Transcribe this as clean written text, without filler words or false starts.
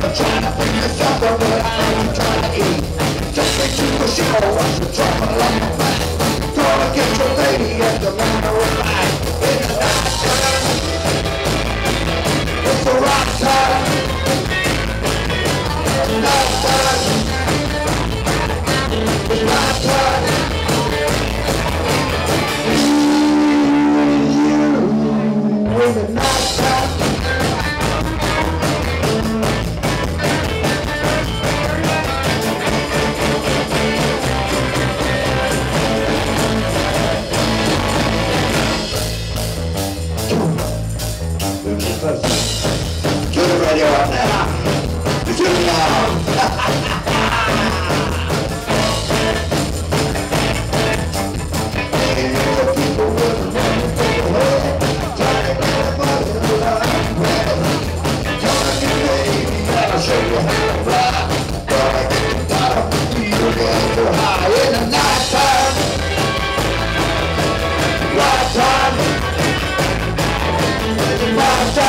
trying to bring this up, but I ain't trying to eat. Take me to the show, watch the trouble on my back. Gonna get your lady at the manor of life. In the night time, it's the right time. Night time, it's my time. In the night time. To the radio up now. It's too loud. And the people were running for the hood, trying to get a buzz in the line. Gonna get baby, I'll show you how to fly. Gonna get the bottom, you'll get so high. In the night time, right time, it's my time.